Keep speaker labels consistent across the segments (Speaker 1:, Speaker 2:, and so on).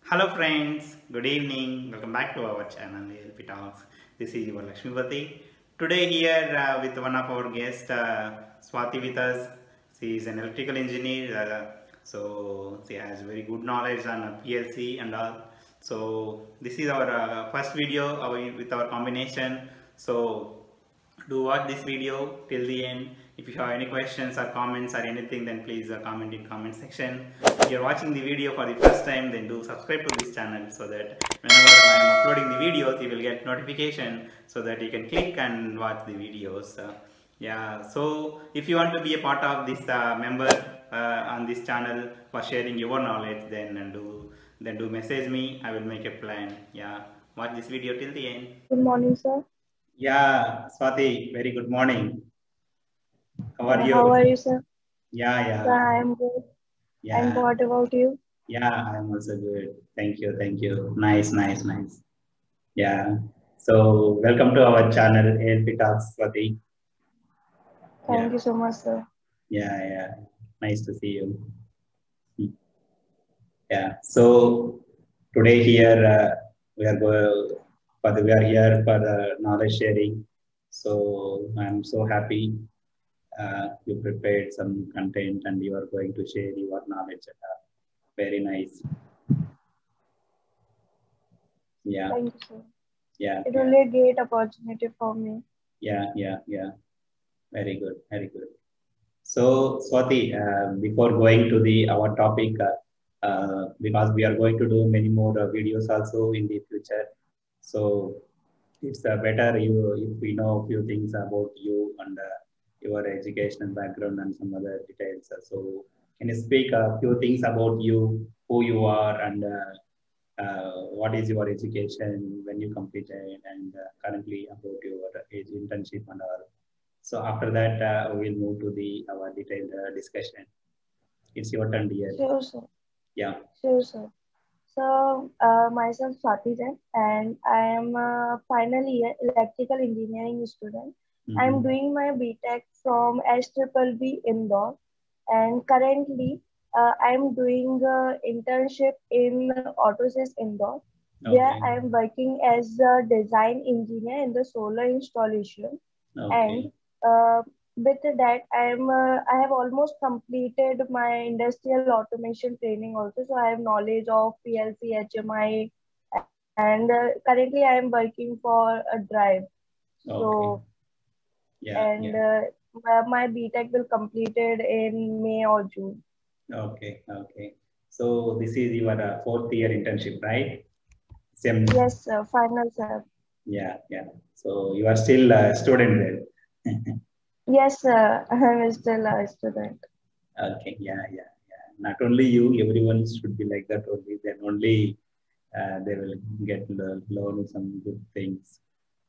Speaker 1: Hello friends, good evening. Welcome back to our channel ALP Talks. This is your Lakshmipati. Today here with one of our guests, Swati with us. She is an electrical engineer, so she has very good knowledge on PLC and all. So this is our first video with our combination. So do watch this video till the end. If you have any questions or comments or anything, then please comment in comment section. If you're watching the video for the first time, then do subscribe to this channel so that whenever I am uploading the videos, you will get notification so that you can click and watch the videos. Yeah, so if you want to be a part of this member on this channel for sharing your knowledge, then do message me. I will make a plan. Yeah, watch this video till the end.
Speaker 2: Good morning, sir.
Speaker 1: Yeah, Swati, very good morning. How are
Speaker 2: How
Speaker 1: you?
Speaker 2: are you, sir?
Speaker 1: Yeah,
Speaker 2: Sir,
Speaker 1: yeah,
Speaker 2: I am good. And
Speaker 1: yeah,
Speaker 2: what about you?
Speaker 1: yeah, I'm also good. Thank you, thank you. Nice, nice, nice. Yeah. So, welcome to our channel, ALP Talks, Swati. Yeah,
Speaker 2: Thank you so much, sir.
Speaker 1: yeah, yeah. Nice to see you. Yeah. So, today here we are going we are here for knowledge sharing. So, I'm so happy you prepared some content and you are going to share your knowledge. Very nice. Yeah,
Speaker 2: Thank you, sir.
Speaker 1: yeah,
Speaker 2: It will
Speaker 1: yeah,
Speaker 2: be a great opportunity for me.
Speaker 1: yeah, yeah, yeah. Very good, very good. So, Swati, before going to the our topic, because we are going to do many more videos also in the future, so it's better if we know a few things about you and your educational background and some other details. So, can you speak a few things about you, who you are, and what is your education when you completed, and currently about your age internship and all. So after that, we'll move to the our detailed discussion. It's your turn, dear.
Speaker 2: Sure, sir.
Speaker 1: Yeah.
Speaker 2: Sure, sir. So, myself Swati Jain, and I am a final year electrical engineering student. I am
Speaker 1: Mm-hmm.
Speaker 2: doing my BTech from SBBB Indore, and currently I am doing a internship in Autosys Indore. There,
Speaker 1: Okay.
Speaker 2: I am working as a design engineer in the solar installation, and
Speaker 1: Okay.
Speaker 2: uh, with that I have almost completed my industrial automation training also, so I have knowledge of PLC, HMI, and currently I am working for a drive.
Speaker 1: Okay.
Speaker 2: So,
Speaker 1: Yeah.
Speaker 2: and
Speaker 1: Yeah.
Speaker 2: my BTech will completed in May or June.
Speaker 1: Okay. Okay. So this is your fourth year internship, right? Same.
Speaker 2: Yes, sir, final, sir.
Speaker 1: Yeah. Yeah. So you are still a student there.
Speaker 2: Yes, sir. I am still a student.
Speaker 1: Okay. Yeah. Yeah. Yeah. Not only you, everyone should be like that only. Then only they will get learn some good things.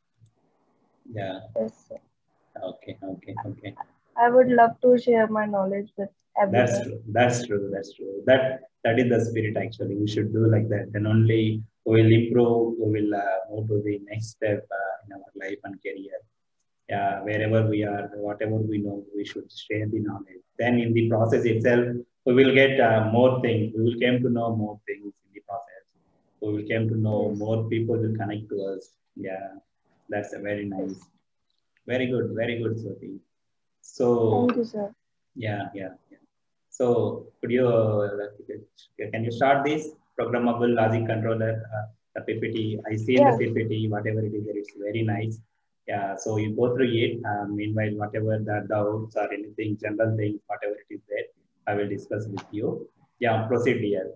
Speaker 1: Yeah.
Speaker 2: Yes, sir.
Speaker 1: Okay. Okay. Okay.
Speaker 2: I would love to share my knowledge with
Speaker 1: That's
Speaker 2: everyone.
Speaker 1: true. That's true. That's true. That is the spirit actually. We should do like that. Then only we will improve. We will move to the next step in our life and career. Yeah, wherever we are, whatever we know, we should share the knowledge. Then in the process itself, we will get more things. We will come to know more things in the process. We will come to know
Speaker 2: Yes.
Speaker 1: more people will connect to us. Yeah, that's a very
Speaker 2: Yes.
Speaker 1: nice. Very good, Swati.
Speaker 2: Thank
Speaker 1: So
Speaker 2: you, sir.
Speaker 1: yeah, yeah, yeah. So could you can you start this programmable logic controller, the PPT? I see in the
Speaker 2: Yes.
Speaker 1: PPT whatever it is there, it's very nice. Yeah, so you go through it. Meanwhile, whatever the doubts or anything, general things, whatever it is there, I will discuss with you. Yeah, proceed here.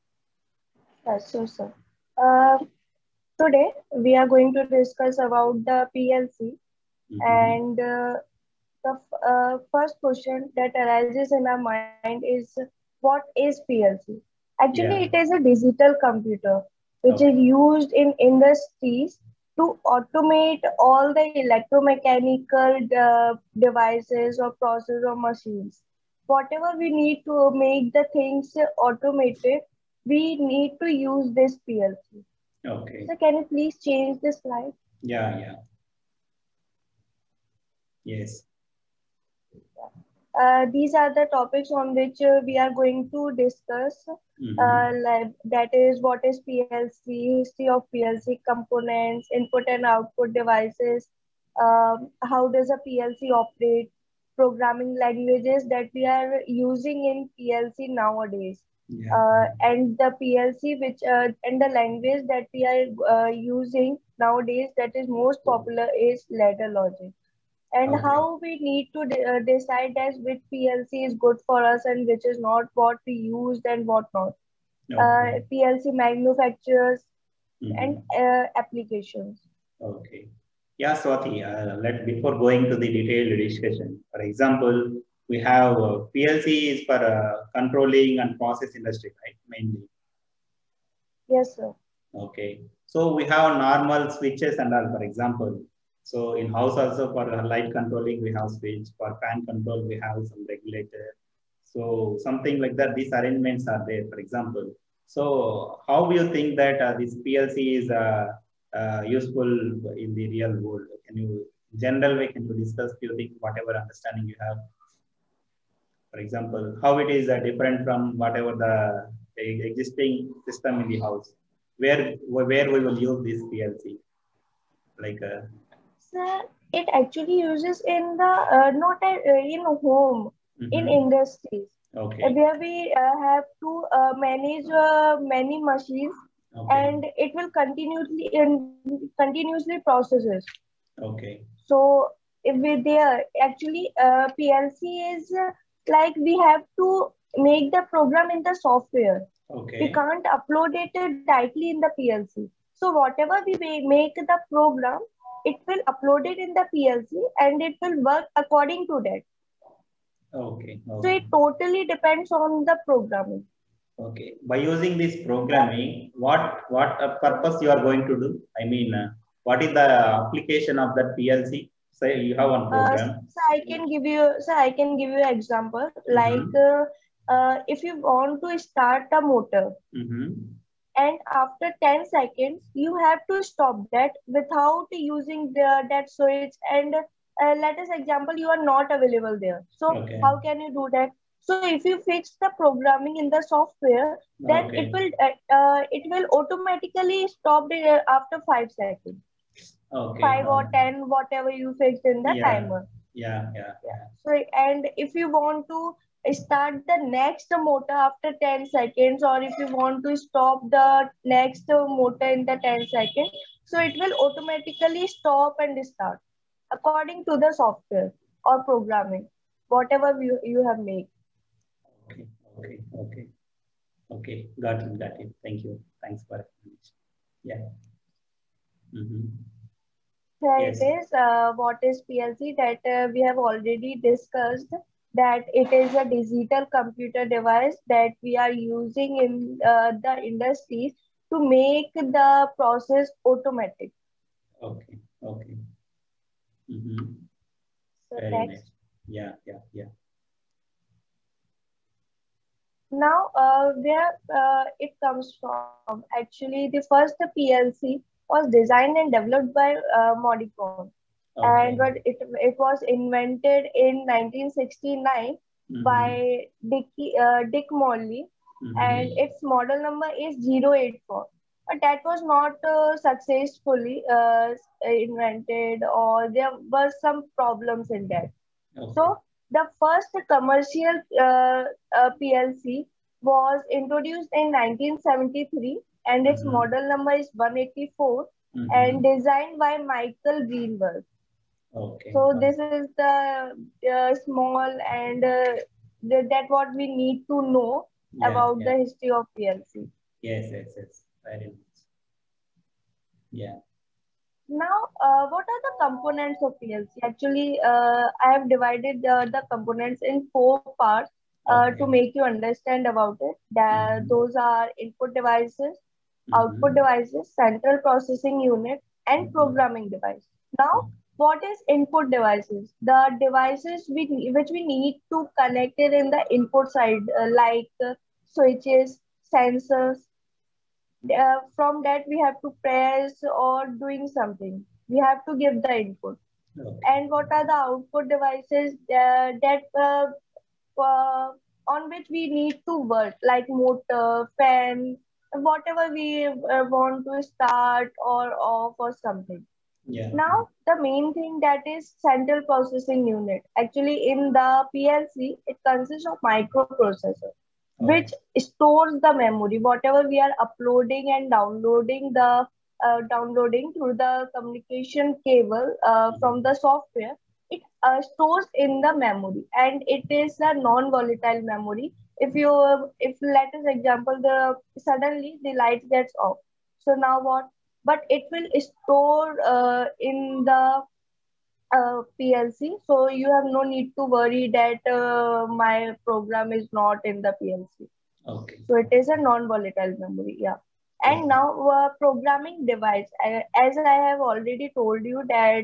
Speaker 2: Yes, sure, sir. Uh, Today we are going to discuss about the PLC,
Speaker 1: Mm-hmm.
Speaker 2: and the first question that arises in our mind is, what is PLC? Actually, it
Speaker 1: Yeah.
Speaker 2: is a digital computer which is
Speaker 1: Okay.
Speaker 2: used in industries to automate all the electromechanical devices or process or machines. Whatever we need to make the things automated, we need to use this PLC.
Speaker 1: Okay.
Speaker 2: So can you please change the slide?
Speaker 1: Yeah. Yeah. Yes.
Speaker 2: These are the topics on which we are going to discuss. Like, that is, what is PLC, history of PLC, components, input and output devices, how does a PLC operate, programming languages that we are using in PLC nowadays. And the PLC and the language that we are using nowadays that is most popular is ladder logic, and how we need to decide as which PLC is good for us and which is not, what we used and what not. PLC manufacturers and applications.
Speaker 1: Okay. Yeah, Swati, before going to the detailed discussion, for example, we have PLC is for controlling and process industry, right? Mainly.
Speaker 2: Yes, sir.
Speaker 1: Okay. So we have normal switches and all, for example. So in house also for light controlling, we have switch. For fan control, we have some regulator. So something like that, these arrangements are there, for example. So how do you think that this PLC is useful in the real world? Can you, in general way, can you discuss few things, whatever understanding you have? For example, how it is different from whatever the existing system in the house, where we will use this PLC, like.
Speaker 2: Sir, it actually uses in the not in home, in industries.
Speaker 1: Okay.
Speaker 2: Where we have to manage many machines, and it will continuously processes.
Speaker 1: Okay.
Speaker 2: So if we there actually PLC is like we have to make the program in the software.
Speaker 1: Okay.
Speaker 2: We can't upload it directly in the PLC. So whatever we make the program, it will upload it in the PLC and it will work according to that.
Speaker 1: Okay.
Speaker 2: So it totally depends on the programming.
Speaker 1: Okay. By using this programming, what purpose you are going to do? I mean, what is the application of that PLC? Say you have one program.
Speaker 2: So I can give you an example. Like if you want to start a motor, and after 10 seconds, you have to stop that without using that switch. And let us example, you are not available there. So how can you do that? So if you fix the programming in the software, then it will automatically stop it after 5 seconds. 5 or 10, whatever you fixed in the timer.
Speaker 1: Yeah.
Speaker 2: So, and if you want to start the next motor after 10 seconds, or if you want to stop the next motor in the 10 seconds, so it will automatically stop and start according to the software or programming, whatever you have made.
Speaker 1: Okay. Got it. Thank you. Thanks for explanation. Yeah.
Speaker 2: Here it is. What is PLC? That we have already discussed, that it is a digital computer device that we are using in the industries to make the process automatic. Okay. So
Speaker 1: very
Speaker 2: next.
Speaker 1: nice. Yeah.
Speaker 2: Now, where it comes from? Actually, the first PLC was designed and developed by Modicon. And but it was invented in 1969 by Dick Morley, and its model number is 084. But that was not successfully invented, or there were some problems in that. So the first commercial PLC was introduced in 1973, and its model number is 184, and designed by Michael Greenberg. So this is the small and that what we need to know about the history of PLC.
Speaker 1: Yes. Very nice. Yeah.
Speaker 2: Now, what are the components of PLC? Actually, I have divided the components in 4 parts to make you understand about it. Those are input devices, output devices, central processing unit, and programming device. Now, what is input devices? The devices which we need to connect it in the input side, like switches, sensors. From that we have to press or doing something. We have to give the input. And what are the output devices that on which we need to work, like motor, fan, whatever we want to start or off or something.
Speaker 1: Yeah.
Speaker 2: Now, the main thing that is central processing unit. Actually, in the PLC, it consists of microprocessor, which stores the memory. Whatever we are uploading and downloading through the communication cable from the software, it stores in the memory, and it is a non-volatile memory. If let us example, the suddenly the light gets off, so now what? But it will store in the PLC, so you have no need to worry that my program is not in the PLC.
Speaker 1: Okay.
Speaker 2: So it is a non-volatile memory, yeah. And now programming device, as I have already told you that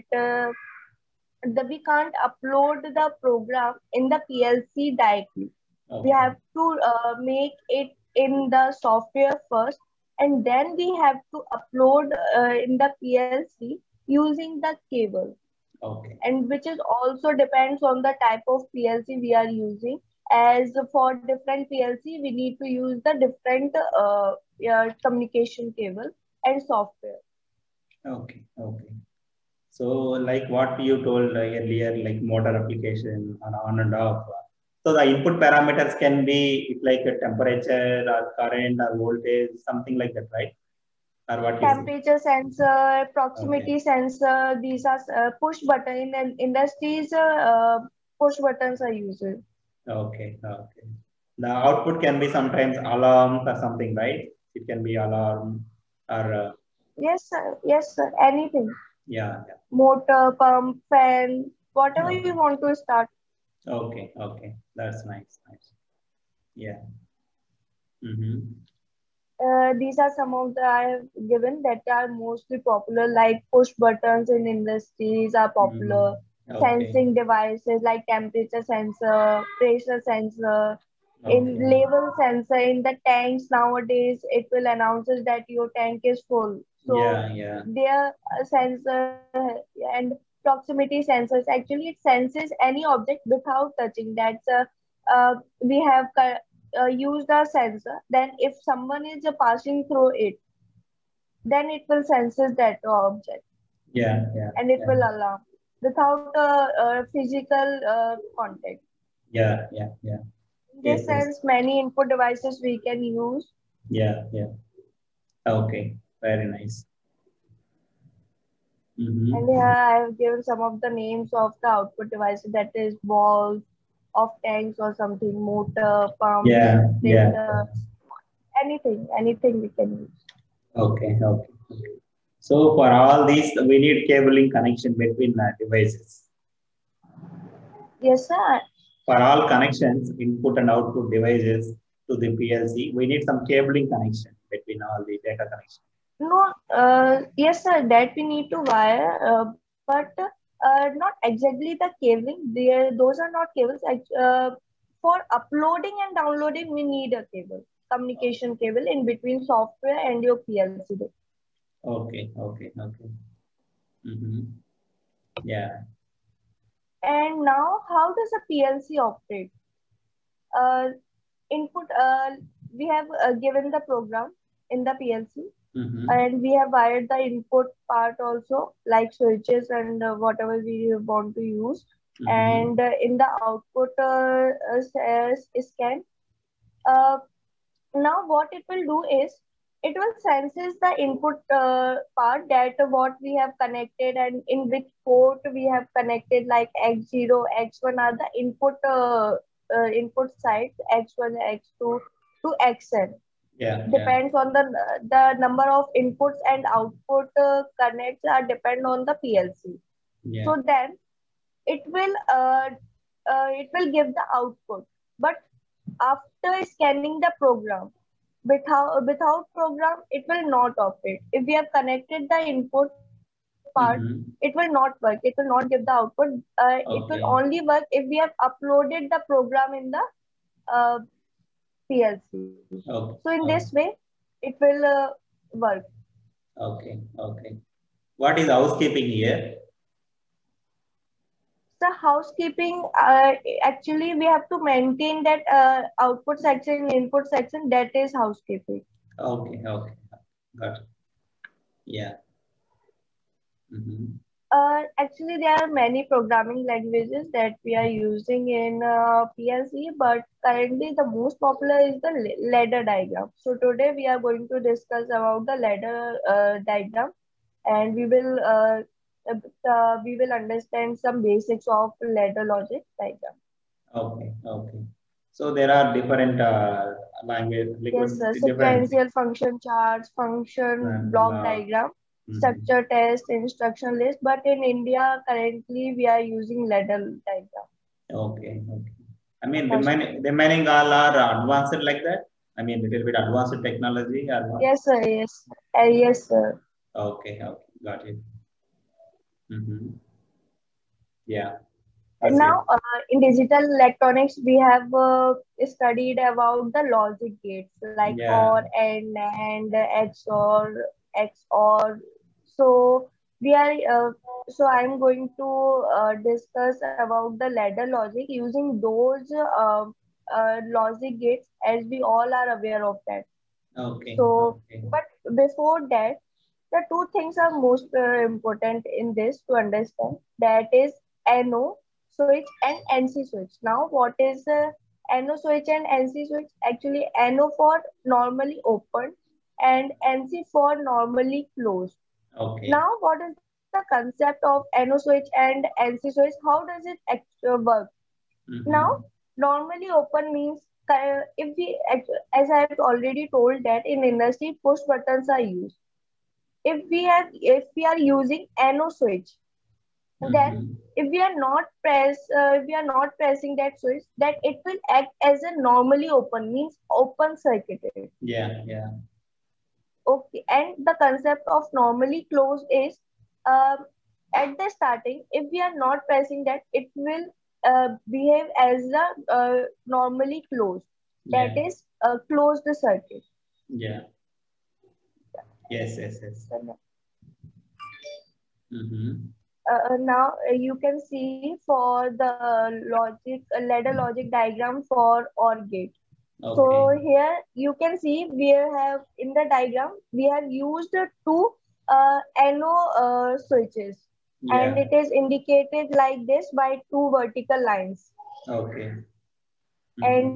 Speaker 2: we can't upload the program in the PLC directly. We have to make it in the software first, and then we have to upload in the PLC using the cable.
Speaker 1: Okay.
Speaker 2: And which is also depends on the type of PLC we are using. As for different PLC, we need to use the different communication cable and software.
Speaker 1: Okay. Okay. So, like what you told earlier, like motor application on and off. So the input parameters can be like a temperature or current or voltage, something like that, right? Or what is it?
Speaker 2: Temperature sensor, proximity sensor, these are push button. In industries, push buttons are used.
Speaker 1: Okay. Okay. The output can be sometimes alarms or something, right? It can be alarm or
Speaker 2: Yes, sir. Yes, sir. Anything.
Speaker 1: yeah.
Speaker 2: Motor, pump, fan, whatever
Speaker 1: Okay.
Speaker 2: you want to start.
Speaker 1: Okay. Okay. That's nice. Nice. Yeah. Mm-hmm.
Speaker 2: These are some of the I have given that are mostly popular, like push buttons in industries are popular.
Speaker 1: Okay.
Speaker 2: Sensing devices like temperature sensor, pressure sensor, in
Speaker 1: Okay.
Speaker 2: level sensor in the tanks nowadays, it will announces that your tank is full. So
Speaker 1: Yeah.
Speaker 2: their sensor and proximity sensors, actually it senses any object without touching. That's we have used a sensor. Then if someone is passing through it, then it will senses that object,
Speaker 1: Yeah.
Speaker 2: and it will alarm without physical contact.
Speaker 1: Yeah.
Speaker 2: In
Speaker 1: Yes.
Speaker 2: this sense, many input devices we can use.
Speaker 1: Yeah. Okay. Very nice. Mm-hmm.
Speaker 2: And here I have given some of the names of the output devices, that is balls of tanks or something, motor, pumps,
Speaker 1: Yeah.
Speaker 2: pressure, anything we can use.
Speaker 1: Okay. So for all these, we need cabling connection between devices.
Speaker 2: Yes, sir.
Speaker 1: For all connections, input and output devices to the PLC, we need some cabling connection between all the data connections.
Speaker 2: No, yes, sir, that we need to wire, but not exactly the cabling. Those are not cables. For uploading and downloading, we need a cable, communication cable in between software and your PLC.
Speaker 1: Okay. Mm-hmm. Yeah.
Speaker 2: And now, how does a PLC operate? Uh, Input, we have given the program in the PLC.
Speaker 1: Mm-hmm.
Speaker 2: And we have wired the input part also, like switches and whatever we want to use.
Speaker 1: Mm-hmm.
Speaker 2: And in the output scan, uh, now what it will do is it will senses the input part, that what we have connected and in which port we have connected, like X0, X1 are the input sides, X1, X2 to Xn. Depends on the number of inputs and output connects are depend on the PLC.
Speaker 1: Yeah.
Speaker 2: So then it will give the output, but after scanning the program, without program it will not operate. If we have connected the input part,
Speaker 1: Mm-hmm.
Speaker 2: it will not work. It will not give the output. It will only work if we have uploaded the program in the uh, PLC.
Speaker 1: Okay.
Speaker 2: So in this way, it will work.
Speaker 1: Okay. What is housekeeping here?
Speaker 2: So housekeeping, actually we have to maintain that output section, input section, that is housekeeping.
Speaker 1: Okay, okay, got it. Yeah. Mm-hmm.
Speaker 2: Actually, there are many programming languages that we are using in PLC, but currently the most popular is the ladder diagram. So today we are going to discuss about the ladder diagram, and we will understand some basics of ladder logic diagram.
Speaker 1: Okay, okay. So there are different language,
Speaker 2: Yes,
Speaker 1: liquid,
Speaker 2: sir.
Speaker 1: different
Speaker 2: Sequential function charts, function block
Speaker 1: law.
Speaker 2: diagram,
Speaker 1: Mm-hmm.
Speaker 2: structure test, instruction list. But in India, currently we are using ladder diagram.
Speaker 1: Okay, okay. I mean,
Speaker 2: Yes, sir.
Speaker 1: remaining all are advanced like that. I mean, little bit advanced technology or what?
Speaker 2: Yes, sir. Yes. Yes, sir.
Speaker 1: Okay, okay, got it. Mm-hmm. Yeah,
Speaker 2: And
Speaker 1: proceed.
Speaker 2: now, in digital electronics, we have studied about the logic gates like
Speaker 1: Yeah,
Speaker 2: OR and NAND, XOR. So we are. So I'm going to discuss about the ladder logic using those logic gates, as we all are aware of that.
Speaker 1: okay,
Speaker 2: So,
Speaker 1: okay.
Speaker 2: but before that, the two things are most important in this to understand. That is NO switch and NC switch. Now, what is NO switch and NC switch? Actually, NO for normally open and NC for normally closed.
Speaker 1: Okay.
Speaker 2: Now, what is the concept of NO switch and NC switch? How does it work? Now,
Speaker 1: Mm-hmm.
Speaker 2: normally open means if we, as I have already told that in industry, push buttons are used. If we are using NO switch, then
Speaker 1: Mm-hmm.
Speaker 2: if we are not pressing that switch, that it will act as a normally open means open circuited.
Speaker 1: Yeah, yeah,
Speaker 2: Okay, and the concept of normally closed is um, at the starting, if we are not pressing that, it will behave as a normally closed. That
Speaker 1: yeah,
Speaker 2: is closed circuit.
Speaker 1: yeah. Yes, yes, yes. Mm-hmm.
Speaker 2: Now you can see for the ladder logic diagram for OR gate. So
Speaker 1: Okay.
Speaker 2: here you can see we have in the diagram we have used two NO switches, and
Speaker 1: Yeah.
Speaker 2: it is indicated like this by two vertical lines.
Speaker 1: Okay. Mm-hmm.
Speaker 2: And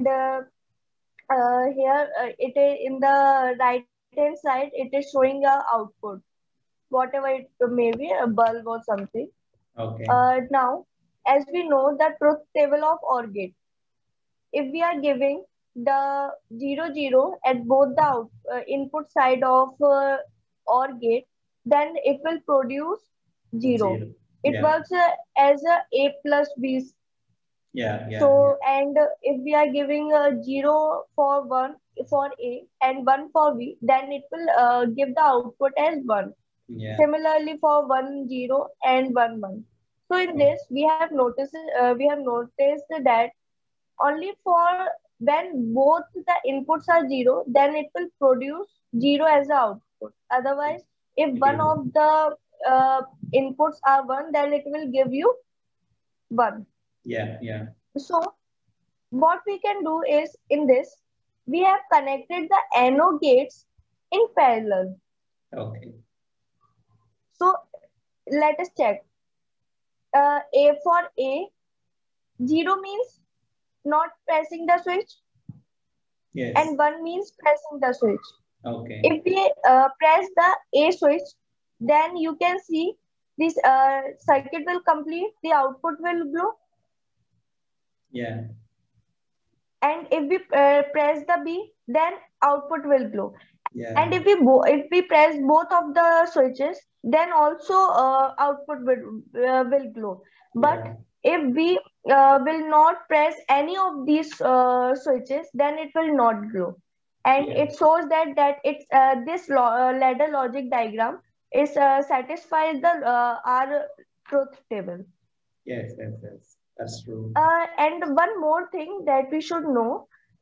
Speaker 2: here it is in the right hand side, it is showing a output, whatever it may be, a bulb or something.
Speaker 1: Okay.
Speaker 2: Now, as we know the truth table of OR gate, if we are giving the 0 0 at both the input side of OR gate, then it will produce 0.
Speaker 1: Zero.
Speaker 2: It
Speaker 1: Yeah.
Speaker 2: works as a plus b.
Speaker 1: Yeah. Yeah. Yeah.
Speaker 2: So, and if we are giving a 0 for 1 for a and 1 for b, then it will give the output as 1.
Speaker 1: Yeah.
Speaker 2: Similarly for 1 0 and 1 1. So in
Speaker 1: Oh,
Speaker 2: this we have noticed that only for when both the inputs are 0, then it will produce 0 as the output. Otherwise, if
Speaker 1: it
Speaker 2: one
Speaker 1: is.
Speaker 2: of the inputs are 1, then it will give you 1.
Speaker 1: Yeah. Yeah.
Speaker 2: So what we can do is in this, we have connected the NO gates in parallel.
Speaker 1: Okay.
Speaker 2: So let us check. A for A, 0 means not pressing the switch,
Speaker 1: Yes.
Speaker 2: and 1 means pressing the switch.
Speaker 1: Okay.
Speaker 2: If we press the A switch, then you can see this circuit will complete, the output will glow.
Speaker 1: Yeah.
Speaker 2: And if we press the B, then output will glow.
Speaker 1: Yeah.
Speaker 2: And if we press both of the switches, then also output will glow. But
Speaker 1: Yeah.
Speaker 2: if we will not press any of these switches, then it will not glow. And
Speaker 1: Yeah.
Speaker 2: it shows that it's ladder logic diagram is satisfies the our truth table.
Speaker 1: Yes. Yes. Yes. That's true.
Speaker 2: And one more thing that we should know,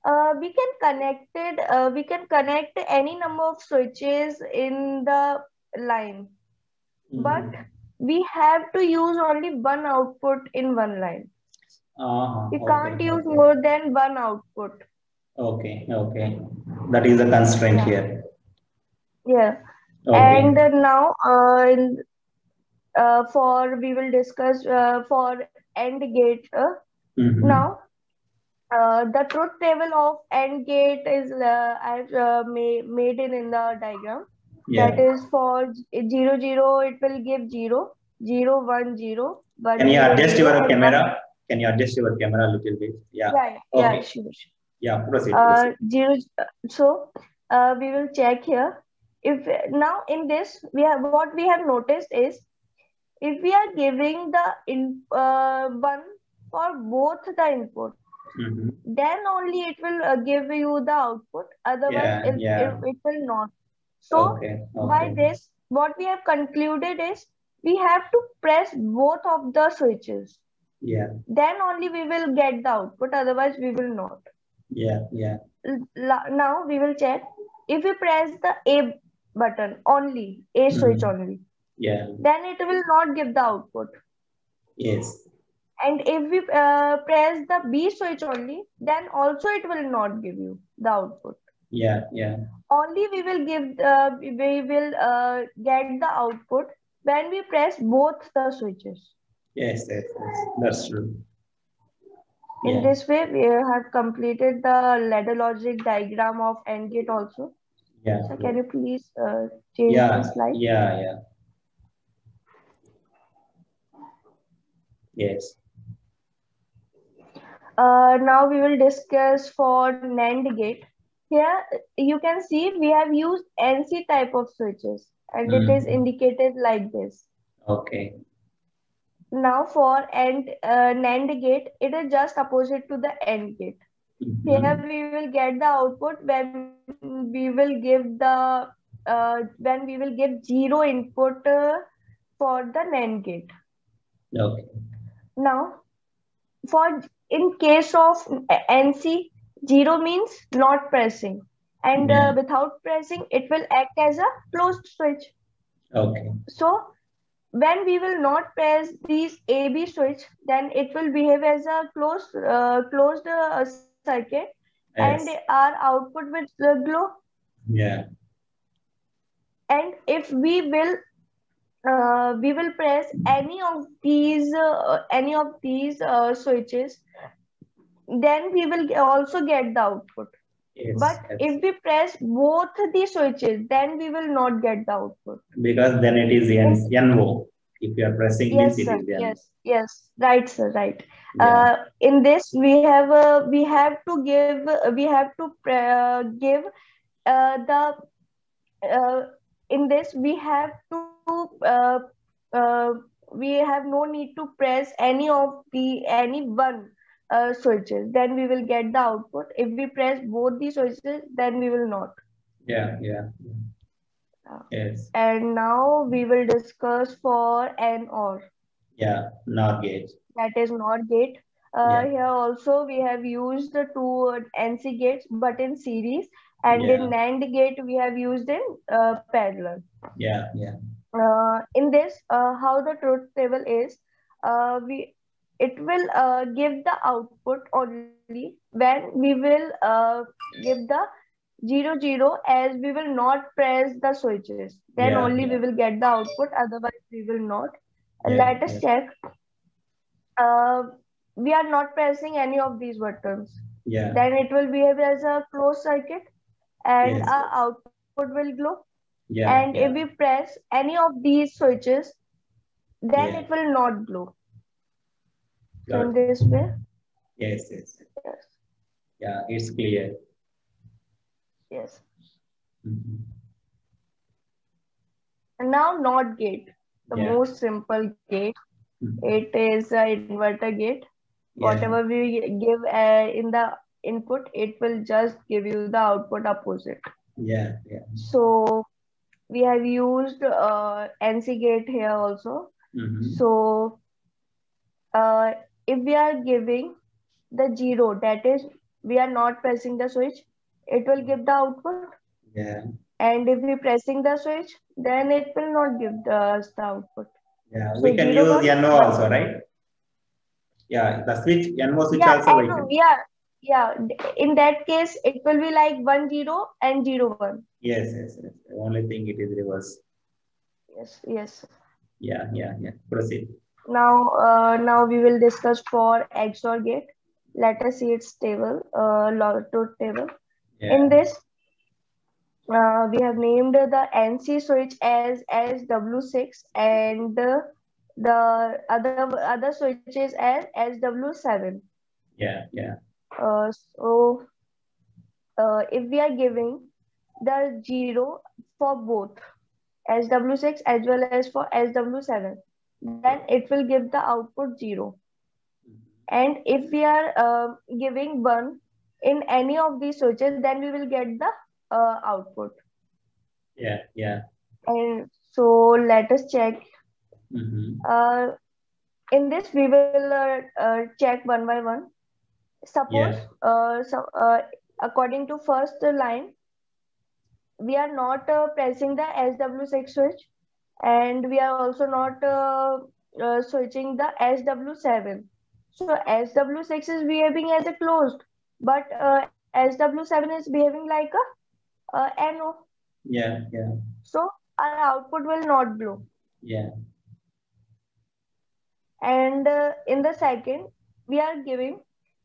Speaker 2: we can connect any number of switches in the line, but
Speaker 1: Mm-hmm.
Speaker 2: we have to use only one output in one line. We
Speaker 1: Okay,
Speaker 2: can't use
Speaker 1: okay,
Speaker 2: more than one output.
Speaker 1: okay, okay. That is a constraint
Speaker 2: Yeah,
Speaker 1: here.
Speaker 2: yeah.
Speaker 1: Okay.
Speaker 2: And now, for we will discuss for AND gate.
Speaker 1: Mm-hmm.
Speaker 2: Now, the truth table of AND gate is I've made it in the diagram. That
Speaker 1: Yeah.
Speaker 2: is for 0 0, it will give 0, 0 1 0,
Speaker 1: Can
Speaker 2: 1
Speaker 1: you
Speaker 2: 0
Speaker 1: adjust
Speaker 2: 0,
Speaker 1: your
Speaker 2: and 1.
Speaker 1: camera? Can you adjust your camera a little bit? Yeah.
Speaker 2: Yeah,
Speaker 1: Okay.
Speaker 2: sure.
Speaker 1: Yeah. Proceed. Proceed.
Speaker 2: 0. So we will check here. If now in this we have what we have noticed is if we are giving the one for both the input,
Speaker 1: Mm-hmm.
Speaker 2: then only it will give you the output. Otherwise,
Speaker 1: Yeah. Yeah.
Speaker 2: it will not. So
Speaker 1: Okay.
Speaker 2: by
Speaker 1: Okay.
Speaker 2: this, what we have concluded is we have to press both of the switches.
Speaker 1: Yeah.
Speaker 2: Then only we will get the output. Otherwise, we will not.
Speaker 1: Yeah. Yeah.
Speaker 2: Now we will check if we press the A button only, A switch
Speaker 1: Mm-hmm.
Speaker 2: only,
Speaker 1: Yeah.
Speaker 2: then it will not give the output.
Speaker 1: Yes.
Speaker 2: And if we press the B switch only, then also it will not give you the output.
Speaker 1: Yeah. Yeah.
Speaker 2: Only we will get the output when we press both the switches.
Speaker 1: Yes. Yes. Yes. That's true.
Speaker 2: In
Speaker 1: Yeah.
Speaker 2: this way, we have completed the ladder logic diagram of AND gate also.
Speaker 1: Yeah.
Speaker 2: So
Speaker 1: Yeah.
Speaker 2: can you please change the
Speaker 1: Yeah.
Speaker 2: slide?
Speaker 1: Yeah. Yeah. Yes.
Speaker 2: Now we will discuss for NAND gate. Here you can see we have used NC type of switches and it is
Speaker 1: Mm-hmm.
Speaker 2: indicated like this.
Speaker 1: Okay.
Speaker 2: Now for NAND gate, it is just opposite to the AND gate. Here
Speaker 1: Mm-hmm.
Speaker 2: we will get the output when we will give zero input for the NAND gate.
Speaker 1: Okay.
Speaker 2: Now for in case of NC, zero means not pressing, and
Speaker 1: Yeah.
Speaker 2: without pressing, it will act as a closed switch.
Speaker 1: Okay.
Speaker 2: So when we will not press these AB switch, then it will behave as a closed circuit, and
Speaker 1: Yes.
Speaker 2: our output will glow.
Speaker 1: Yeah.
Speaker 2: And if we will press any of these switches, then we will also get the output.
Speaker 1: Yes.
Speaker 2: But
Speaker 1: Yes.
Speaker 2: if we press both the switches, then we will not get the output.
Speaker 1: Because then it is
Speaker 2: In
Speaker 1: NO. If you are pressing means
Speaker 2: Yes,
Speaker 1: it
Speaker 2: sir.
Speaker 1: is N.
Speaker 2: Yes. Right, sir. Right.
Speaker 1: Yeah.
Speaker 2: In this, we have to give the in this uh, we have no need to press any one switches. Then we will get the output. If we press both the switches, then we will not.
Speaker 1: Yeah. Yeah.
Speaker 2: Uh,
Speaker 1: Yes.
Speaker 2: and now we will discuss for an OR.
Speaker 1: Yeah. NOR gate.
Speaker 2: That is NOR gate.
Speaker 1: Yeah.
Speaker 2: Here also we have used the two NC gates but in series, and in
Speaker 1: Yeah.
Speaker 2: NAND gate we have used in parallel.
Speaker 1: Yeah. Yeah.
Speaker 2: In this, how the truth table is, we it will give the output only when we will give the 0 0, as we will not press the switches. Then
Speaker 1: Yeah.
Speaker 2: only we
Speaker 1: Yeah.
Speaker 2: will get the output. Otherwise, we will not.
Speaker 1: Yes.
Speaker 2: Let us
Speaker 1: Yes.
Speaker 2: check. Uh, we are not pressing any of these buttons.
Speaker 1: Yeah.
Speaker 2: Then it will behave as a closed circuit, and
Speaker 1: Yes.
Speaker 2: our
Speaker 1: Yes.
Speaker 2: output will glow. And
Speaker 1: Yeah.
Speaker 2: if we
Speaker 1: Yeah.
Speaker 2: press any of these switches, then
Speaker 1: Yeah.
Speaker 2: it will not glow. So
Speaker 1: Got
Speaker 2: in
Speaker 1: it.
Speaker 2: this way,
Speaker 1: Yes. Yes.
Speaker 2: yes,
Speaker 1: Yeah. It's clear.
Speaker 2: yes.
Speaker 1: Mhm.
Speaker 2: And now NOT gate, the
Speaker 1: Yeah.
Speaker 2: most simple gate.
Speaker 1: Mhm.
Speaker 2: It is an inverter gate.
Speaker 1: Yeah.
Speaker 2: Whatever we give in the input, it will just give you the output opposite.
Speaker 1: Yeah. Yeah.
Speaker 2: So we have used NC gate here also.
Speaker 1: Mm-hmm.
Speaker 2: So if we are giving the 0, that is, we are not pressing the switch, it will give the output.
Speaker 1: Yeah.
Speaker 2: And if we pressing the switch, then it will not give us the output.
Speaker 1: Yeah,
Speaker 2: So
Speaker 1: we can
Speaker 2: 0
Speaker 1: use
Speaker 2: 1
Speaker 1: NO
Speaker 2: 1
Speaker 1: also,
Speaker 2: 1.
Speaker 1: right? Yeah, the switch NO switch
Speaker 2: Yeah,
Speaker 1: also
Speaker 2: I
Speaker 1: we
Speaker 2: know.
Speaker 1: can.
Speaker 2: Yeah, yeah. In that case, it will be like 1 0 and 0 1.
Speaker 1: Yes, yes, yes. The only thing it is reverse.
Speaker 2: Yes, yes.
Speaker 1: Yeah, yeah, yeah. Proceed.
Speaker 2: Now we will discuss for XOR gate. Let us see its table, truth table. In
Speaker 1: Yeah,
Speaker 2: this, we have named the NC switch as SW6 and the other switches as SW7.
Speaker 1: yeah, yeah,
Speaker 2: So if we are giving the 0 for both SW6 as well as for SW7, then it will give the output 0. And if we are giving 1 in any of these switches, then we will get the output.
Speaker 1: yeah, yeah.
Speaker 2: And so let us check.
Speaker 1: Mm-hmm.
Speaker 2: Uh, in this, we will check one by one. Suppose,
Speaker 1: Yeah,
Speaker 2: according to first line, we are not pressing the SW6 switch, and we are also not switching the SW7. So SW6 is behaving as a closed, but SW7 is behaving like a NO.
Speaker 1: yeah, yeah,
Speaker 2: So our output will not blow.
Speaker 1: yeah.
Speaker 2: And in the second, we are giving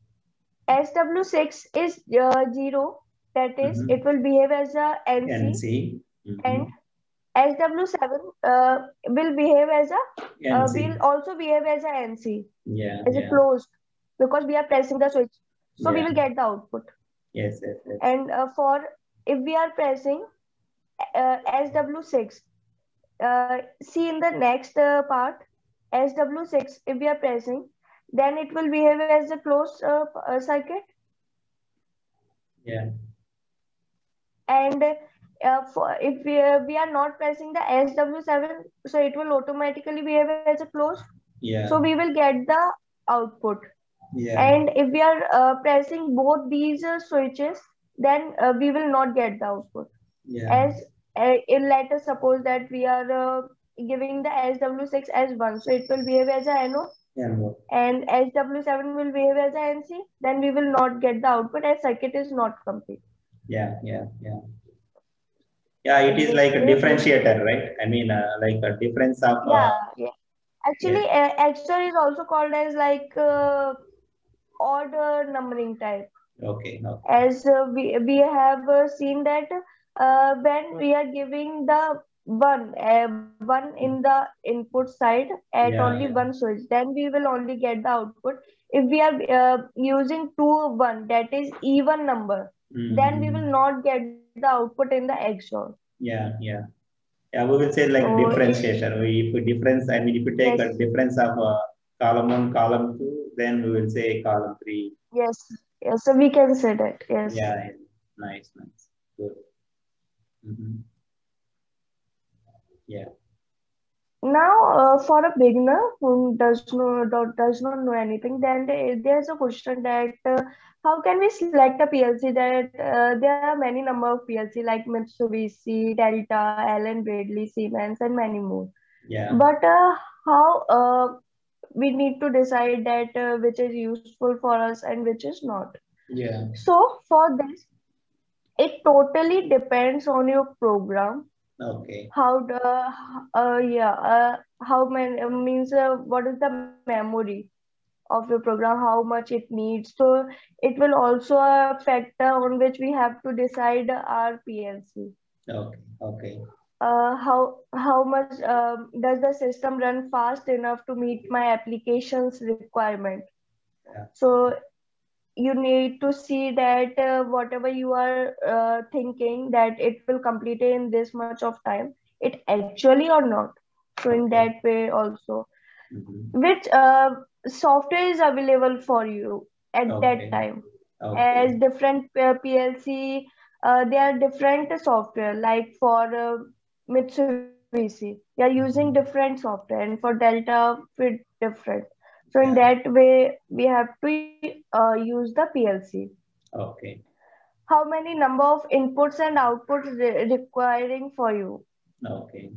Speaker 2: SW6 is 0, that is,
Speaker 1: Mm-hmm.
Speaker 2: it will behave as a NC,
Speaker 1: NC.
Speaker 2: and
Speaker 1: Mm-hmm.
Speaker 2: SW7 will behave as a will
Speaker 1: NC.
Speaker 2: also behave as a NC,
Speaker 1: Yeah,
Speaker 2: as a
Speaker 1: yeah,
Speaker 2: closed, because we are pressing the switch. So we
Speaker 1: yeah.
Speaker 2: will get the output.
Speaker 1: Yes, yes, yes.
Speaker 2: And for if we are pressing SW6, see in the next part, SW6, if we are pressing, then it will behave as a closed circuit.
Speaker 1: Yeah,
Speaker 2: And if we are not pressing the SW7, so it will automatically behave as a closed. So
Speaker 1: yeah,
Speaker 2: we will get the output.
Speaker 1: yeah,
Speaker 2: And if we are pressing both these switches, then we will not get the output.
Speaker 1: yeah.
Speaker 2: As let us suppose that we are giving the SW6 as 1, so it will behave as a NO,
Speaker 1: Yeah, no.
Speaker 2: and SW7 will behave as a NC, then we will not get the output as circuit is not complete.
Speaker 1: Yeah, yeah, yeah. Yeah, it
Speaker 2: In
Speaker 1: is
Speaker 2: this
Speaker 1: like a
Speaker 2: way, we
Speaker 1: differentiator, right? I mean, like a difference of,
Speaker 2: yeah, yeah.
Speaker 1: yes.
Speaker 2: Actually, XOR is also called as like odd numbering type,
Speaker 1: Okay, okay.
Speaker 2: as we have seen that when we are giving the one in the input side at only
Speaker 1: Yeah,
Speaker 2: one
Speaker 1: yeah.
Speaker 2: switch, then we will only get the output. If we are using two one, that is even number, then we will
Speaker 1: Mm-hmm.
Speaker 2: not get the output in the XOR.
Speaker 1: Yeah, yeah. Yeah, we will say like
Speaker 2: So if
Speaker 1: differentiation. If we difference, I mean, if you take a
Speaker 2: yes,
Speaker 1: difference of column one, column two, then we will say column three.
Speaker 2: yes, yes, so we can say that, yes.
Speaker 1: Yeah, yeah. Nice, nice. Good. Mm-hmm. Yeah,
Speaker 2: Now, for a beginner who does not know anything, then there's a question that how can we select a PLC? That there are many number of PLC like Mitsubishi, Delta, Allen Bradley, Siemens, and many more.
Speaker 1: yeah,
Speaker 2: But how we need to decide that which is useful for us and which is not.
Speaker 1: yeah.
Speaker 2: So for this, it totally depends on your program,
Speaker 1: Okay,
Speaker 2: how the yeah how many means what is the memory of your program, how much it needs. So it will also a factor on which we have to decide our PLC.
Speaker 1: okay, okay.
Speaker 2: How much does the system run fast enough to meet my application's requirement?
Speaker 1: Yeah,
Speaker 2: So you need to see that whatever you are thinking that it will complete in this much of time, it actually or not. So in
Speaker 1: okay.
Speaker 2: that way also,
Speaker 1: Mm-hmm.
Speaker 2: which software is available for you at that
Speaker 1: Okay,
Speaker 2: time, as
Speaker 1: okay.
Speaker 2: different PLC, there are different software, like for Mitsubishi they are using
Speaker 1: Mm-hmm.
Speaker 2: different software, and for Delta with different. So in
Speaker 1: Yeah,
Speaker 2: that way we have to use the PLC.
Speaker 1: okay,
Speaker 2: How many number of inputs and outputs requiring for you?
Speaker 1: okay.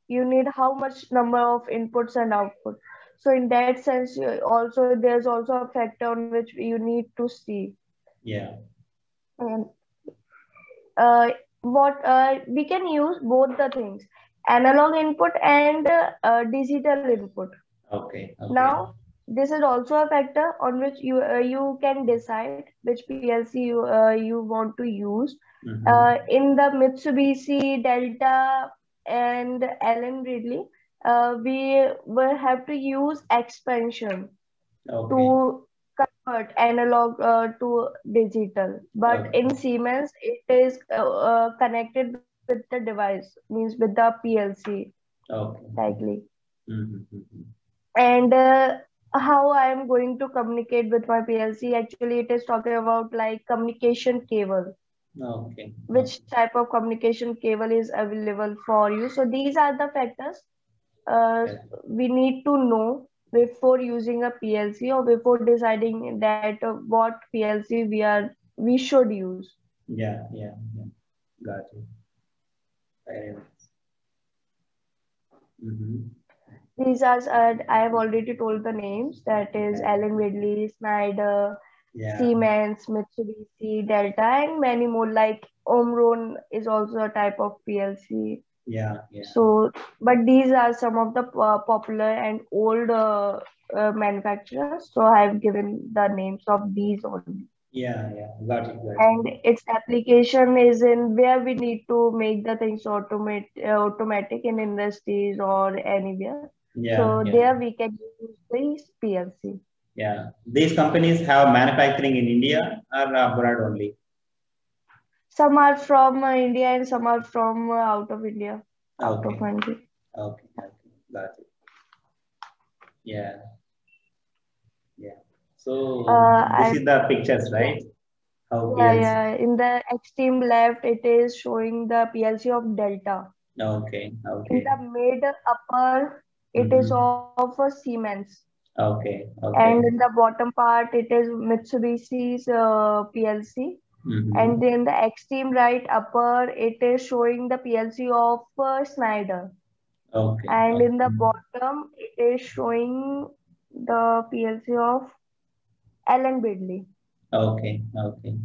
Speaker 2: you need how much number of inputs and output. So in that sense, also there's also a factor on which you need to see.
Speaker 1: Yeah.
Speaker 2: And uh, what we can use both the things, analog input and digital input.
Speaker 1: Okay. Okay.
Speaker 2: Now, this is also a factor on which you can decide which PLC you want to use.
Speaker 1: Mm-hmm.
Speaker 2: In the Mitsubishi, Delta, and Allen Ridley, we will have to use expansion
Speaker 1: Okay.
Speaker 2: to convert analog to digital. But
Speaker 1: Okay.
Speaker 2: in Siemens, it is connected with the device, means with the PLC
Speaker 1: Okay.
Speaker 2: directly.
Speaker 1: Mm-hmm.
Speaker 2: And how I am going to communicate with my PLC, actually, it is talking about like communication cable.
Speaker 1: Okay. Okay.
Speaker 2: Which type of communication cable is available for you? So these are the factors uh,
Speaker 1: Yeah.
Speaker 2: we need to know before using a PLC or before deciding that what PLC we should use.
Speaker 1: Yeah. Yeah. Yeah. Got it. Very nice. Mm-hmm.
Speaker 2: These are I have already told the names. That is
Speaker 1: Yeah.
Speaker 2: Allen Ridley, Schneider,
Speaker 1: Yeah.
Speaker 2: Siemens, Mitsubishi, Delta, and many more. Like Omron is also a type of PLC.
Speaker 1: Yeah. Yeah.
Speaker 2: So, but these are some of the popular and old manufacturers. So I have given the names of these only.
Speaker 1: Yeah. Yeah. Got it. Got it.
Speaker 2: And its application is in where we need to make the things automatic in industries or anywhere.
Speaker 1: Yeah.
Speaker 2: So
Speaker 1: Yeah.
Speaker 2: there we can use this PLC.
Speaker 1: Yeah. These companies have manufacturing in India or abroad only.
Speaker 2: Some are from India and some are from out of India, out of
Speaker 1: Okay.
Speaker 2: country.
Speaker 1: Okay. Okay. Got it. Yeah. Yeah. So this
Speaker 2: And
Speaker 1: is the pictures,
Speaker 2: yeah,
Speaker 1: right? How
Speaker 2: yeah,
Speaker 1: PLC.
Speaker 2: yeah. In the extreme left, it is showing the PLC of Delta.
Speaker 1: Okay.
Speaker 2: In
Speaker 1: Okay.
Speaker 2: the mid upper, it is
Speaker 1: Mm-hmm.
Speaker 2: of Siemens.
Speaker 1: Okay.
Speaker 2: And
Speaker 1: Okay.
Speaker 2: in the bottom part, it is Mitsubishi's PLC. And
Speaker 1: Mm-hmm.
Speaker 2: in the extreme right upper, it is showing the PLC of Schneider.
Speaker 1: Okay.
Speaker 2: And in the
Speaker 1: Okay.
Speaker 2: bottom, it is showing the PLC of Allen Bidley.
Speaker 1: Okay. Okay.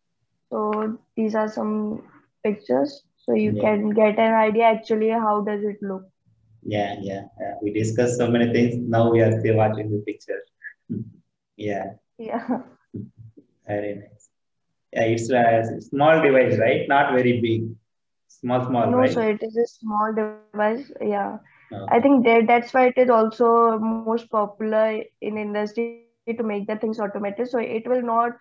Speaker 2: So these are some pictures. So you
Speaker 1: Yeah.
Speaker 2: can get an idea actually how does it look.
Speaker 1: Yeah. Yeah. Yeah. We discussed so many things. Now we are still watching the picture. Yeah.
Speaker 2: Yeah.
Speaker 1: Very nice. Yeah. It's a small device, right? Not very big. Small, small,
Speaker 2: No, so
Speaker 1: right?
Speaker 2: it is a small device. Yeah. I think
Speaker 1: Okay.
Speaker 2: that's why it is also most popular in industry to make the things automated. So it will not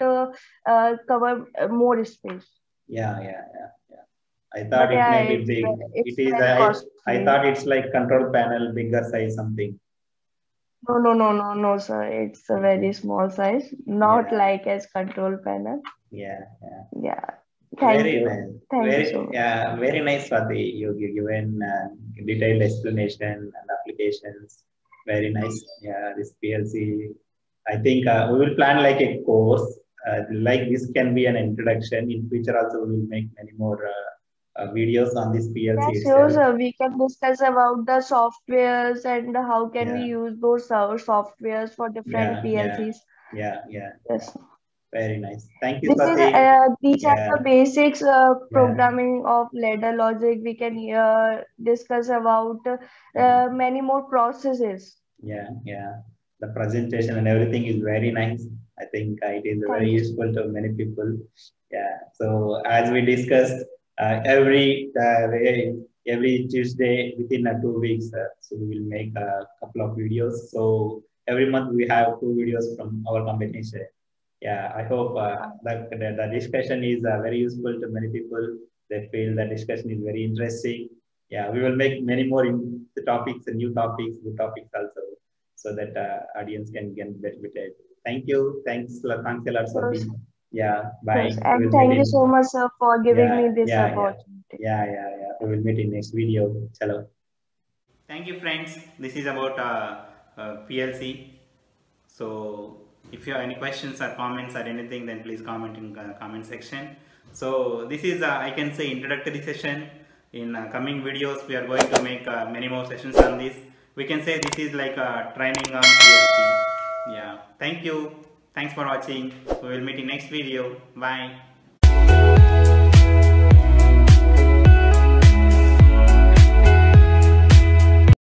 Speaker 2: cover more space.
Speaker 1: Yeah. Yeah. Yeah. Yeah. I
Speaker 2: But
Speaker 1: thought it
Speaker 2: yeah,
Speaker 1: may be big.
Speaker 2: it's
Speaker 1: It is.
Speaker 2: very
Speaker 1: I
Speaker 2: costly.
Speaker 1: thought it's like control panel, bigger size something.
Speaker 2: No, no, no, no, no, sir. It's a very small size, not
Speaker 1: Yeah.
Speaker 2: like as control panel.
Speaker 1: Yeah. Yeah.
Speaker 2: Yeah. Thank
Speaker 1: Very
Speaker 2: you.
Speaker 1: nice.
Speaker 2: Thank you so
Speaker 1: Very,
Speaker 2: much.
Speaker 1: yeah, very nice, Swati. You given detailed explanation and applications. Very nice. Yeah, this PLC. I think we will plan like a course. Like this can be an introduction. In future also we will make many more videos on this PLC
Speaker 2: Yes, sure,
Speaker 1: itself.
Speaker 2: sir. We can discuss about the softwares and how can we
Speaker 1: Yeah,
Speaker 2: use those softwares for different
Speaker 1: yeah, yeah,
Speaker 2: PLCs.
Speaker 1: yeah, yeah, yeah.
Speaker 2: Yes.
Speaker 1: Very nice. Thank you,
Speaker 2: This is
Speaker 1: Swati.
Speaker 2: these are
Speaker 1: Yeah,
Speaker 2: the basics
Speaker 1: yeah,
Speaker 2: programming of ladder logic. We can discuss about
Speaker 1: mhm,
Speaker 2: many more processes.
Speaker 1: yeah, yeah. The presentation and everything is very nice. I think it is very
Speaker 2: Thank you.
Speaker 1: useful to many people. Yeah. So as we discussed, every Tuesday within 2 weeks, so we will make a couple of videos. So every month we have 2 videos from our combination. Yeah, I hope that the discussion is very useful to many people. They feel the discussion is very interesting. Yeah, we will make many more in the topics, new topics, good topics also, so that audience can get benefited. Thank you. Thanks a lot,
Speaker 2: Sure,
Speaker 1: Swati. Yeah,
Speaker 2: sure.
Speaker 1: bye. We
Speaker 2: And
Speaker 1: will meet
Speaker 2: thank you
Speaker 1: in,
Speaker 2: so much, sir, for giving
Speaker 1: yeah,
Speaker 2: me this
Speaker 1: yeah, yeah,
Speaker 2: opportunity.
Speaker 1: yeah. We will meet in next video. Chalo.
Speaker 3: Thank you, friends. This is about PLC. So, if you have any questions or comments or anything, then please comment in comment section. So, this is I can say introductory session. in coming videos we are going to make many more sessions on this. We can say this is like a training on PLC. Yeah, thank you. Thanks for watching. We will meet in next video. Bye.